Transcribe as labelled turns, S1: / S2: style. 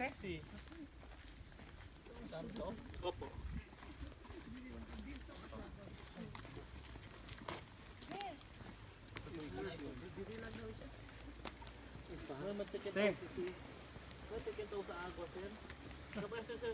S1: Sexy.
S2: Santo?
S1: Opo.
S2: Magtikin
S1: Sir.
S2: Magtikin daw sa agwa, sir. Kapag sir,